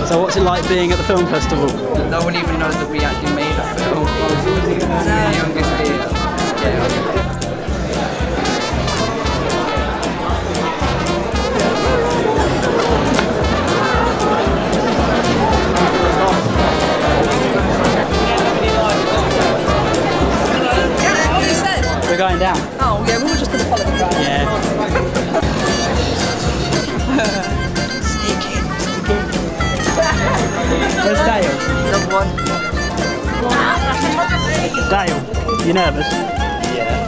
So what's it like being at the film festival? No one even knows that we actually made a film. It's the youngest scale. We're going down. Oh, yeah, we were just going to follow the crowd. Yeah. Where's Dale? Number one. Dale, you nervous? Yeah.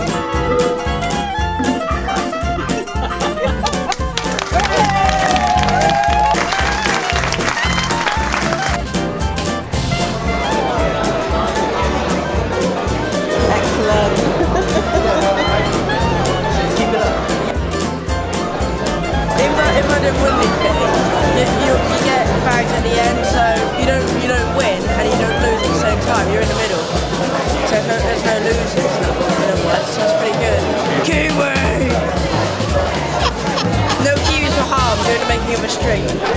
If I don't win this bit, you get bags at the end, so you don't win and you don't lose at the same time. You're in the middle, so there's no losers. So that's pretty good. Kiwi! No Kiwis for harm during the making of a stream.